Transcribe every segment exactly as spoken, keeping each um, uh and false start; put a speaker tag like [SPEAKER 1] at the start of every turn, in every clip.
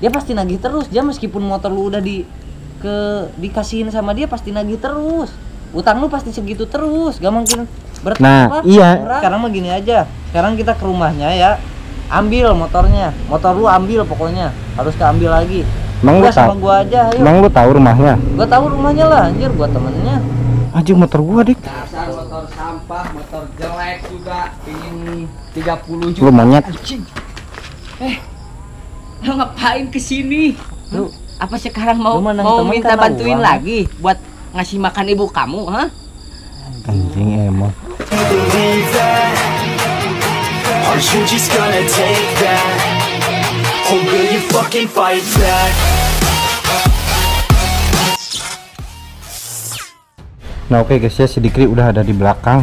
[SPEAKER 1] dia pasti nagih terus. Dia meskipun motor lu udah di ke dikasihin sama dia pasti nagih terus. Utang lu pasti segitu terus, gak mungkin bertambah.
[SPEAKER 2] Nah, iya.
[SPEAKER 1] Sekarang mah gini aja. Sekarang kita ke rumahnya ya. Ambil motornya. Motor lu ambil pokoknya. Harus keambil lagi.
[SPEAKER 2] Emang lu
[SPEAKER 1] sama
[SPEAKER 2] tahu?
[SPEAKER 1] gua aja, ayo.
[SPEAKER 2] Emang lu tahu rumahnya?
[SPEAKER 1] Gua tahu rumahnya lah, anjir, gua temennya.
[SPEAKER 2] Anjing motor gua, Dik.
[SPEAKER 3] Dasar motor sampah, motor jelek juga. Pingin tiga puluh
[SPEAKER 2] Lu
[SPEAKER 3] juta.
[SPEAKER 2] monyet.
[SPEAKER 3] Eh, lo ngapain kesini?
[SPEAKER 1] Lu
[SPEAKER 3] Apa sekarang mau
[SPEAKER 1] Lu mana
[SPEAKER 3] mau
[SPEAKER 1] temen
[SPEAKER 3] minta
[SPEAKER 1] kan
[SPEAKER 3] bantuin
[SPEAKER 1] uang.
[SPEAKER 3] lagi buat ngasih makan ibu kamu, ha?
[SPEAKER 2] Anjing emang.
[SPEAKER 4] Believe that, are you just gonna take that, or will you fucking fight back?
[SPEAKER 2] Nah oke okay guys ya, si Dikri udah ada di belakang.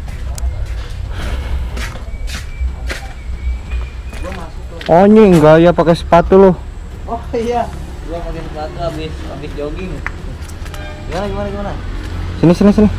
[SPEAKER 2] Oh ini enggak ya pakai sepatu loh.
[SPEAKER 1] Oh iya, gua pakai sepatu habis habis jogging. Gimana gimana gimana?
[SPEAKER 2] Sini sini sini.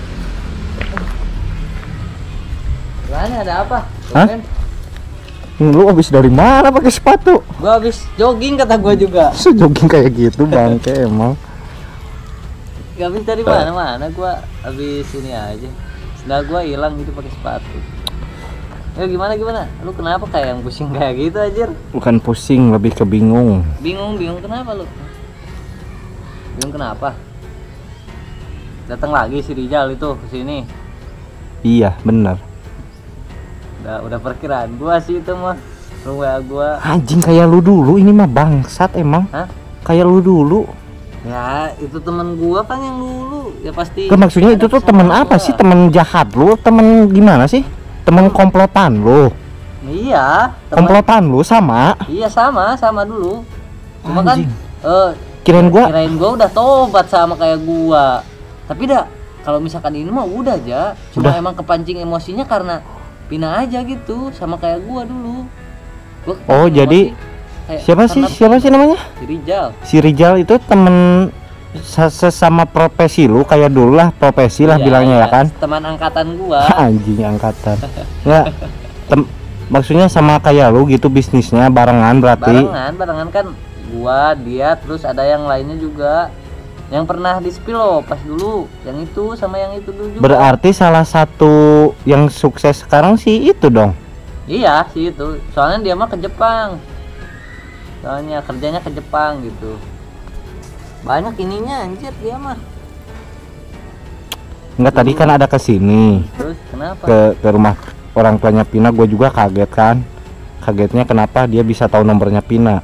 [SPEAKER 1] Gimana ada apa?
[SPEAKER 2] Hah?
[SPEAKER 1] Kan?
[SPEAKER 2] Lu habis dari mana pakai sepatu?
[SPEAKER 1] Gua habis jogging kata gua juga.
[SPEAKER 2] So jogging kayak gitu bangke emang.
[SPEAKER 1] Gak habis dari mana mana gua habis ini aja. Sendal gua hilang gitu pakai sepatu. Ya gimana gimana? Lu kenapa kayak yang pusing kayak gitu anjir?
[SPEAKER 2] Bukan pusing, lebih ke bingung.
[SPEAKER 1] Bingung bingung kenapa lu? Bingung kenapa? Datang lagi si Rijal itu ke sini.
[SPEAKER 2] Iya bener.
[SPEAKER 1] Udah udah perkiraan gua sih itu mah. Lu W A gua.
[SPEAKER 2] Anjing kayak lu dulu, ini mah bangsat emang.
[SPEAKER 1] Hah?
[SPEAKER 2] Kayak lu dulu.
[SPEAKER 1] Ya itu temen gua kan yang dulu. Ya pasti.
[SPEAKER 2] Ke maksudnya itu
[SPEAKER 1] ada
[SPEAKER 2] tuh
[SPEAKER 1] sama
[SPEAKER 2] temen
[SPEAKER 1] gua.
[SPEAKER 2] apa sih? Temen jahat lu? Temen gimana sih? Temen komplotan lu?
[SPEAKER 1] Iya. temen-
[SPEAKER 2] Komplotan lu sama?
[SPEAKER 1] Iya sama sama dulu. Cuma
[SPEAKER 2] Anjing.
[SPEAKER 1] kan eh
[SPEAKER 2] Kirain gua
[SPEAKER 1] kirain gua udah tobat sama kayak gua. Tapi dah kalau misalkan ini mah udah aja. Cuma
[SPEAKER 2] Udah.
[SPEAKER 1] emang kepancing emosinya karena Pina aja gitu sama kayak gua dulu. Gua
[SPEAKER 2] Oh,
[SPEAKER 1] kepancing
[SPEAKER 2] jadi
[SPEAKER 1] emosi kayak
[SPEAKER 2] siapa sih?
[SPEAKER 1] karena
[SPEAKER 2] Siapa sih namanya?
[SPEAKER 1] si Rijal.
[SPEAKER 2] Si Rijal itu temen se- sesama profesi lu, kayak dulu lah profesi lah
[SPEAKER 1] Iya,
[SPEAKER 2] bilangnya
[SPEAKER 1] iya,
[SPEAKER 2] ya kan?
[SPEAKER 1] Teman angkatan gua.
[SPEAKER 2] Anjing angkatan. Nggak, tem- maksudnya sama kayak lu gitu bisnisnya barengan berarti.
[SPEAKER 1] Barengan, barengan kan gua, dia, terus ada yang lainnya juga. Yang pernah di spill loh pas dulu, yang itu sama yang itu dulu juga.
[SPEAKER 2] Berarti salah satu yang sukses sekarang sih itu dong.
[SPEAKER 1] Iya sih itu, soalnya dia mah ke Jepang. Soalnya kerjanya ke Jepang gitu. Banyak ininya anjir dia mah.
[SPEAKER 2] Enggak, tadi kan ada ke sini.
[SPEAKER 1] Terus kenapa?
[SPEAKER 2] Ke ke rumah orang tuanya Pina, gue juga kaget kan. Kagetnya kenapa dia bisa tahu nomornya Pina.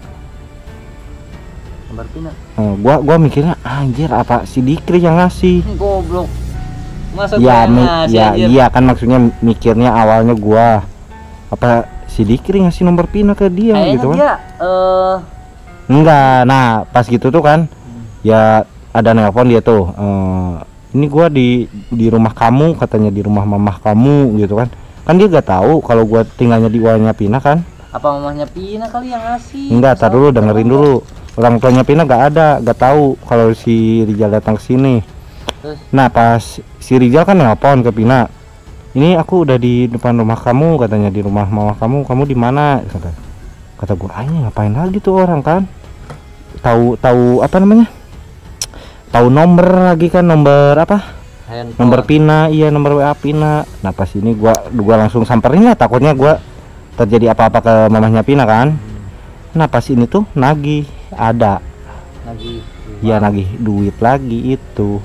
[SPEAKER 1] Nomor Pina.
[SPEAKER 2] Nah, gua gua mikirnya anjir apa si Dikri yang ngasih.
[SPEAKER 1] Ini goblok. Masa
[SPEAKER 2] Ya,
[SPEAKER 1] gua
[SPEAKER 2] mi-
[SPEAKER 1] ngasih
[SPEAKER 2] ya
[SPEAKER 1] anjir?
[SPEAKER 2] iya kan maksudnya mikirnya awalnya gua apa si Dikri ngasih nomor Pina ke dia
[SPEAKER 1] Kayaknya
[SPEAKER 2] gitu kan.
[SPEAKER 1] dia eh
[SPEAKER 2] Enggak, nah pas gitu tuh kan ya ada nelpon dia tuh, eh, ini gua di di rumah kamu, katanya di rumah mamah kamu gitu kan. Kan dia gak tahu kalau gua tinggalnya di uangnya Pina kan.
[SPEAKER 1] apa mamahnya Pina kali yang ngasih?
[SPEAKER 2] Enggak, tar dulu
[SPEAKER 1] Masa-
[SPEAKER 2] dengerin dulu. Orang tuanya Pina gak ada, gak tahu kalau si Rijal datang ke sini.
[SPEAKER 1] Terus?
[SPEAKER 2] Nah pas si Rijal kan nelpon ke Pina, ini aku udah di depan rumah kamu, katanya di rumah mama kamu, kamu di mana? Kata kata gue, anjing ngapain lagi tuh orang kan? Tahu tahu apa namanya? Tahu nomor lagi kan, nomor apa?
[SPEAKER 1] Handphone.
[SPEAKER 2] Nomor Pina, iya nomor W A Pina. Nah pas ini gua gua langsung samperin lah, takutnya gua terjadi apa-apa ke mamahnya Pina kan. Nah pas ini tuh nagih ada,
[SPEAKER 1] lagi.
[SPEAKER 2] ya nagih duit lagi itu.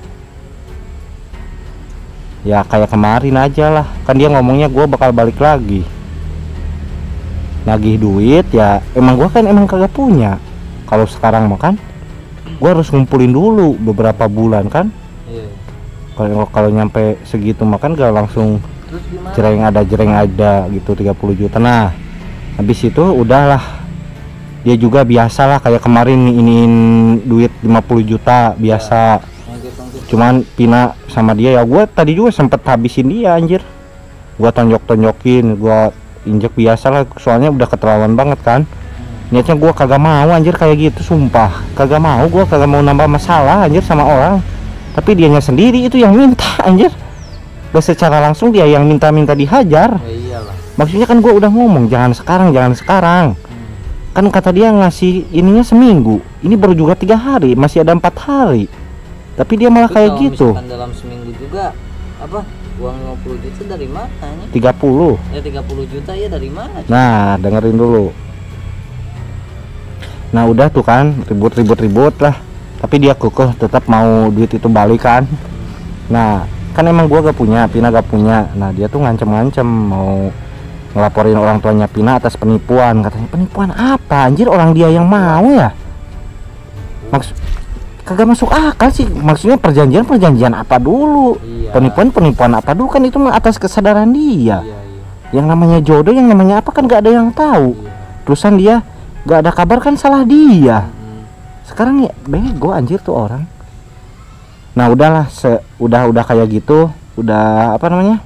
[SPEAKER 2] Ya kayak kemarin aja lah, kan dia ngomongnya gua bakal balik lagi. Nagih duit ya, emang gua kan emang kagak punya. Kalau sekarang mah kan gua harus ngumpulin dulu beberapa bulan kan.
[SPEAKER 1] Iya.
[SPEAKER 2] Kalau kalau nyampe segitu makan gak langsung
[SPEAKER 1] Terus gimana?
[SPEAKER 2] jereng ada jereng ada gitu tiga puluh juta. Nah habis itu udahlah, dia juga biasalah kayak kemarin iniin duit lima puluh juta biasa.
[SPEAKER 1] Ongkir-ongkir.
[SPEAKER 2] Cuman Pina sama dia ya, gue tadi juga sempet habisin dia anjir. Gua tonjok-tonjokin, gua injek biasalah, soalnya udah keterlaluan banget kan. Niatnya gua kagak mau anjir kayak gitu, sumpah kagak mau, gua kagak mau nambah masalah anjir sama orang. Tapi dianya sendiri itu yang minta anjir. Gak secara langsung dia yang minta-minta dihajar.
[SPEAKER 1] Ya iyalah.
[SPEAKER 2] Maksudnya kan gua udah ngomong jangan sekarang, jangan sekarang.
[SPEAKER 1] Hmm.
[SPEAKER 2] kan kata dia ngasih ininya seminggu, ini baru juga tiga hari, masih ada empat hari, tapi dia malah
[SPEAKER 1] Tapi
[SPEAKER 2] kayak
[SPEAKER 1] kalau
[SPEAKER 2] gitu.
[SPEAKER 1] misalkan dalam seminggu juga apa uang lima puluh juta dari mana nya?
[SPEAKER 2] tiga puluh.
[SPEAKER 1] Ya tiga puluh juta ya dari mana?
[SPEAKER 2] Nah, dengerin dulu. Nah, udah tuh kan ribut-ribut-ribut lah. Tapi dia kekeh tetap mau duit itu balik kan. Nah, kan emang gua gak punya, Pina gak punya. Nah, dia tuh ngancem-ngancem mau ngelaporin orang tuanya Pina atas penipuan. Katanya penipuan apa? Anjir, orang dia yang mau ya. Maksud kagak masuk akal sih. Maksudnya perjanjian perjanjian apa dulu?
[SPEAKER 1] Iya.
[SPEAKER 2] Penipuan penipuan apa dulu kan itu mah atas kesadaran dia.
[SPEAKER 1] Iya, iya.
[SPEAKER 2] Yang namanya jodoh, yang namanya apa kan gak ada yang tahu.
[SPEAKER 1] Iya.
[SPEAKER 2] Terusan dia gak ada kabar kan salah dia.
[SPEAKER 1] Hmm.
[SPEAKER 2] Sekarang ya bego anjir tuh orang. Nah udahlah, se udah udah kayak gitu, udah apa namanya,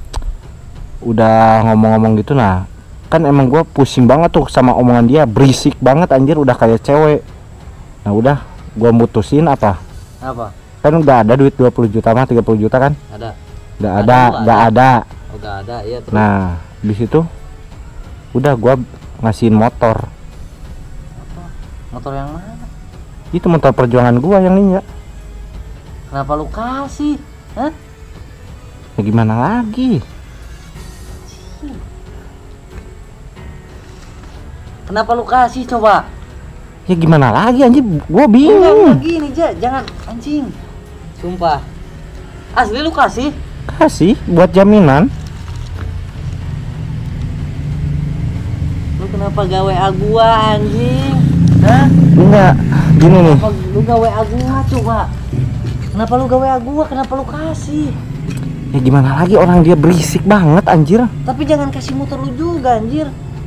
[SPEAKER 2] udah ngomong-ngomong gitu. Nah kan emang gua pusing banget tuh sama omongan dia, berisik banget anjir, udah kayak cewek. Nah udah gua mutusin apa,
[SPEAKER 1] Apa?
[SPEAKER 2] kan udah ada duit dua puluh juta mah, tiga puluh juta kan
[SPEAKER 1] Ada.
[SPEAKER 2] nggak
[SPEAKER 1] Ada
[SPEAKER 2] ada
[SPEAKER 1] dulu,
[SPEAKER 2] nggak ada.
[SPEAKER 1] Oh, gak ada ya terus.
[SPEAKER 2] Nah di situ udah gua ngasihin motor.
[SPEAKER 1] Apa? Motor yang mana?
[SPEAKER 2] Itu motor perjuangan gua yang ninja.
[SPEAKER 1] Kenapa lu kasih? Hah?
[SPEAKER 2] Ya gimana lagi?
[SPEAKER 1] Kenapa lu kasih coba?
[SPEAKER 2] Ya gimana lagi anjir, gua
[SPEAKER 1] Enggak,
[SPEAKER 2] bingung.
[SPEAKER 1] gini Ja, jangan anjing. Sumpah. Asli lu kasih?
[SPEAKER 2] Kasih buat jaminan.
[SPEAKER 1] Lu kenapa gawe A gua anjing? Hah?
[SPEAKER 2] Enggak, gini nih.
[SPEAKER 1] Kenapa lu gawe A gua coba? Kenapa lu gawe A gua? Kenapa lu kasih?
[SPEAKER 2] Ya gimana lagi, orang dia berisik banget anjir.
[SPEAKER 1] Tapi jangan kasih motor lu juga anjir.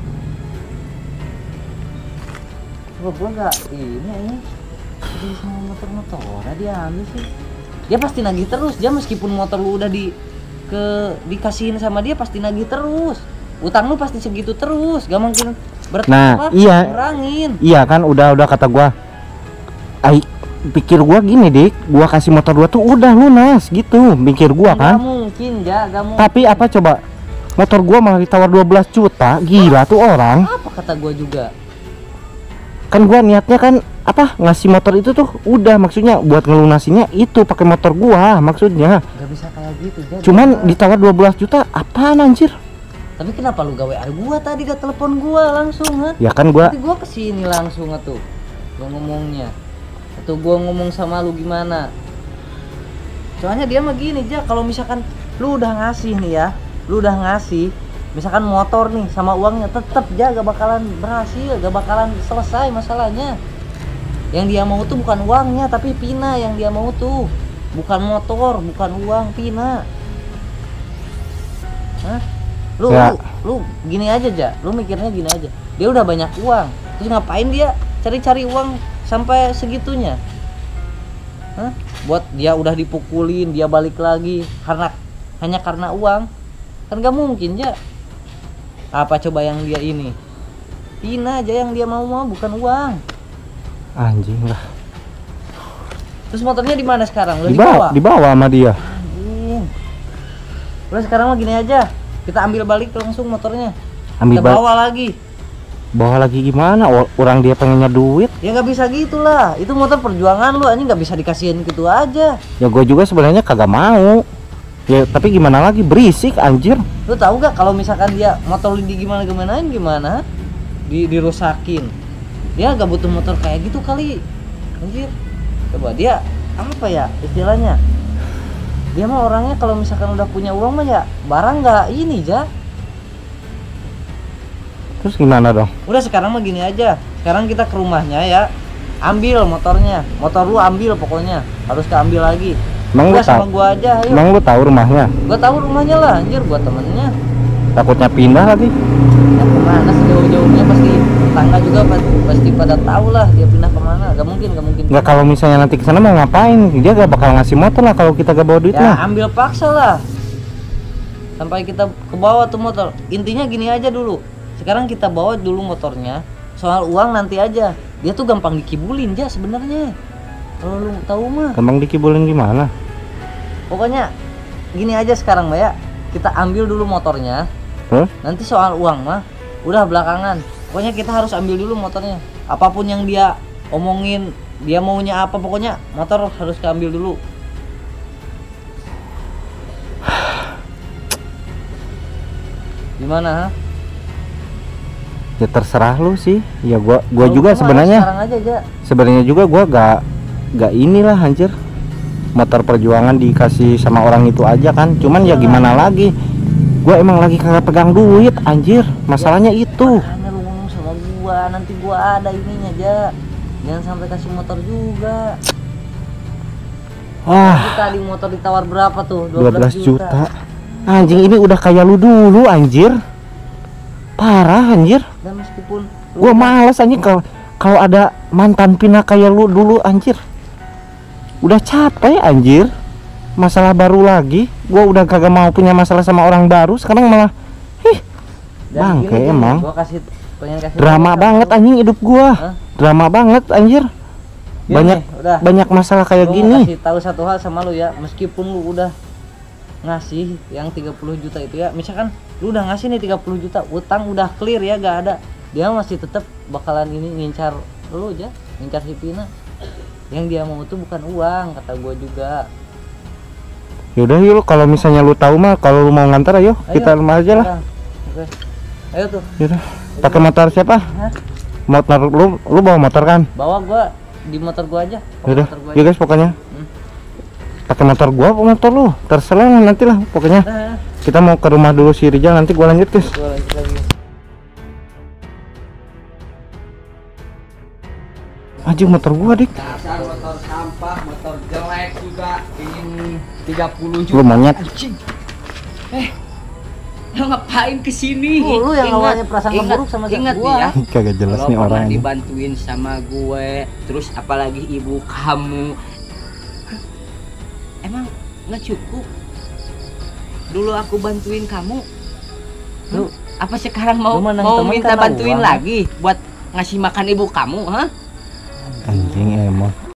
[SPEAKER 1] Gua gua enggak ini ini. Jadi sama motor-motor dia ambil sih. Dia pasti nagih terus. Dia meskipun motor lu udah di ke dikasihin sama dia pasti nagih terus. Utang lu pasti segitu terus. Gak mungkin bertambah.
[SPEAKER 2] Nah, iya.
[SPEAKER 1] Kurangin.
[SPEAKER 2] Iya kan, udah udah kata gua. Ai, pikir gua gini dik, gua kasih motor gua tuh udah lunas gitu, pikir gua kan.
[SPEAKER 1] Gak mungkin ya, gak mungkin.
[SPEAKER 2] Tapi apa coba, motor gua malah ditawar dua belas juta, gila tuh orang.
[SPEAKER 1] Apa kata gua juga?
[SPEAKER 2] Kan gua niatnya kan apa, ngasih motor itu tuh udah, maksudnya buat ngelunasinnya itu pakai motor gua maksudnya.
[SPEAKER 1] Gak bisa kayak gitu ya.
[SPEAKER 2] Cuman ditawar dua belas juta, apaan anjir?
[SPEAKER 1] Tapi kenapa lu gawe A gua tadi gak telepon gua langsung ha?
[SPEAKER 2] Ya kan gua
[SPEAKER 1] Nanti gua kesini langsung atuh. Gua ngomongnya. Atau gua ngomong sama lu gimana? Soalnya dia mah gini aja, kalau misalkan lu udah ngasih nih ya, lu udah ngasih, misalkan motor nih sama uangnya tetep aja gak bakalan berhasil, gak bakalan selesai masalahnya. Yang dia mau tuh bukan uangnya, tapi Pina yang dia mau tuh. Bukan motor, bukan uang, Pina. Hah? Lu,
[SPEAKER 2] Ya.
[SPEAKER 1] lu, lu gini aja aja, lu mikirnya gini aja. Dia udah banyak uang, terus ngapain dia cari-cari uang sampai segitunya? Hah? Buat dia udah dipukulin, dia balik lagi karena hanya karena uang, kan gak mungkin ya. Apa coba yang dia ini? Pina aja yang dia mau mau, bukan uang.
[SPEAKER 2] anjing lah.
[SPEAKER 1] Terus motornya di mana sekarang? Lu
[SPEAKER 2] Dibawa, dibawa sama dia.
[SPEAKER 1] Anjing. Udah sekarang mah gini aja. Kita ambil balik langsung motornya.
[SPEAKER 2] Ambil
[SPEAKER 1] Kita
[SPEAKER 2] balik.
[SPEAKER 1] bawa lagi.
[SPEAKER 2] Bawa lagi gimana? O- Orang dia pengennya duit.
[SPEAKER 1] Ya nggak bisa gitulah. Itu motor perjuangan lu, anjing nggak bisa dikasihin gitu aja.
[SPEAKER 2] Ya gue juga sebenarnya kagak mau. Ya tapi gimana lagi, berisik anjir.
[SPEAKER 1] Lu tahu gak kalau misalkan dia motor lu di gimana gimanain gimana? Di dirusakin. Dia gak butuh motor kayak gitu kali. Anjir. Coba dia apa ya istilahnya? Dia mah orangnya kalau misalkan udah punya uang mah ya barang nggak ini ja.
[SPEAKER 2] Terus gimana dong?
[SPEAKER 1] Udah sekarang mah gini aja. Sekarang kita ke rumahnya ya. Ambil motornya. Motor lu ambil pokoknya. Harus keambil lagi.
[SPEAKER 2] Emang lu
[SPEAKER 1] Udah sama
[SPEAKER 2] tahu?
[SPEAKER 1] gua aja, ayo.
[SPEAKER 2] Emang lu tahu rumahnya?
[SPEAKER 1] Gua tahu rumahnya lah, anjir, gua temennya.
[SPEAKER 2] Takutnya pindah lagi.
[SPEAKER 1] Ya kemana sejauh-jauhnya pasti tetangga juga pasti, pasti pada tahu lah dia pindah kemana. Gak mungkin, gak mungkin.
[SPEAKER 2] Nggak, kalau misalnya nanti kesana mau ngapain? Dia gak bakal ngasih motor lah kalau kita gak bawa duit
[SPEAKER 1] Ya
[SPEAKER 2] lah.
[SPEAKER 1] ambil paksa lah. Sampai kita ke bawah tuh motor. Intinya gini aja dulu. Sekarang kita bawa dulu motornya. Soal uang nanti aja. Dia tuh gampang dikibulin aja sebenarnya. Kalau lu tahu mah.
[SPEAKER 2] Gampang dikibulin gimana?
[SPEAKER 1] Pokoknya gini aja sekarang Mbak ya. Kita ambil dulu motornya.
[SPEAKER 2] Terus?
[SPEAKER 1] Nanti soal uang mah udah belakangan. Pokoknya kita harus ambil dulu motornya. Apapun yang dia omongin, dia maunya apa, pokoknya motor harus keambil dulu. Gimana, ha?
[SPEAKER 2] Ya terserah lu sih. Ya gua gua
[SPEAKER 1] Kalau
[SPEAKER 2] juga
[SPEAKER 1] gua mah
[SPEAKER 2] sebenarnya
[SPEAKER 1] sekarang aja aja.
[SPEAKER 2] sebenarnya juga gua gak gak inilah anjir. Motor perjuangan dikasih sama orang itu aja kan. Cuman ya gimana lagi? Gua emang lagi kagak pegang duit anjir. Masalahnya itu.
[SPEAKER 1] Makanya lu ngomong sama gua, nanti gua ada ininya aja. Jangan sampai kasih motor juga.
[SPEAKER 2] Wah,
[SPEAKER 1] Tadi tadi motor ditawar berapa tuh?
[SPEAKER 2] dua belas juta. Anjing ini udah kayak lu dulu anjir. Parah anjir.
[SPEAKER 1] Dan meskipun lu
[SPEAKER 2] Gua
[SPEAKER 1] kan-
[SPEAKER 2] males anjing kalau kalau ada mantan pina kayak lu dulu anjir. Udah capek anjir. Masalah baru lagi. Gua udah kagak mau punya masalah sama orang baru, sekarang malah ih,
[SPEAKER 1] dan
[SPEAKER 2] bangke
[SPEAKER 1] gini,
[SPEAKER 2] emang.
[SPEAKER 1] Gua kasih pengen kasih
[SPEAKER 2] Drama
[SPEAKER 1] tahu,
[SPEAKER 2] banget anjing hidup gua.
[SPEAKER 1] Hah?
[SPEAKER 2] Drama banget anjir.
[SPEAKER 1] Gini,
[SPEAKER 2] Banyak
[SPEAKER 1] udah.
[SPEAKER 2] banyak masalah kayak
[SPEAKER 1] Gua mau
[SPEAKER 2] gini.
[SPEAKER 1] kasih tahu satu hal sama lu ya, meskipun lu udah ngasih yang tiga puluh juta itu ya, misalkan lu udah ngasih nih tiga puluh juta, utang udah clear ya, gak ada, dia masih tetap bakalan ini ngincar lu aja, ngincar si Pina. Yang dia mau tuh bukan uang, kata gua juga.
[SPEAKER 2] Yaudah yuk, kalau misalnya lu tahu mah, kalau lu mau ngantar ayo,
[SPEAKER 1] Ayo,
[SPEAKER 2] kita rumah aja lah.
[SPEAKER 1] Oke. Ayo tuh,
[SPEAKER 2] Yaudah. Pakai motor siapa?
[SPEAKER 1] Hah?
[SPEAKER 2] Motor lu, lu bawa motor kan?
[SPEAKER 1] bawa gua di motor gua aja. Bawa
[SPEAKER 2] Yaudah,
[SPEAKER 1] motor gua
[SPEAKER 2] ya
[SPEAKER 1] aja.
[SPEAKER 2] guys pokoknya.
[SPEAKER 1] Hmm.
[SPEAKER 2] Pakai motor gua apa motor lu? Terserah lah, nanti lah pokoknya.
[SPEAKER 1] Nah,
[SPEAKER 2] Kita mau ke rumah dulu si Rijal, nanti gua lanjut guys.
[SPEAKER 1] gua lanjut lagi.
[SPEAKER 2] Anjing motor gua dik.
[SPEAKER 3] Dasar motor sampah, motor jelek juga. Ingin tiga puluh
[SPEAKER 2] Lu
[SPEAKER 3] juta.
[SPEAKER 2] monyet.
[SPEAKER 3] Anjing. Eh, lu ngapain kesini?
[SPEAKER 1] Tuh, lu yang
[SPEAKER 3] Ingat-
[SPEAKER 1] awalnya prasangka
[SPEAKER 3] ingat-
[SPEAKER 1] buruk sama
[SPEAKER 3] ingat
[SPEAKER 1] gua.
[SPEAKER 3] nih ya.
[SPEAKER 2] Kagak jelas
[SPEAKER 3] Kalau
[SPEAKER 2] nih
[SPEAKER 3] pernah
[SPEAKER 2] orang.
[SPEAKER 3] dibantuin sama gue, terus apalagi ibu kamu. Hah? Emang nggak cukup? Dulu aku bantuin kamu.
[SPEAKER 1] Lu-
[SPEAKER 3] Apa sekarang mau
[SPEAKER 1] lu menang
[SPEAKER 3] mau
[SPEAKER 1] temen
[SPEAKER 3] minta
[SPEAKER 1] karena
[SPEAKER 3] bantuin
[SPEAKER 1] uang.
[SPEAKER 3] lagi buat ngasih makan ibu kamu, hah?
[SPEAKER 2] Anjing emang.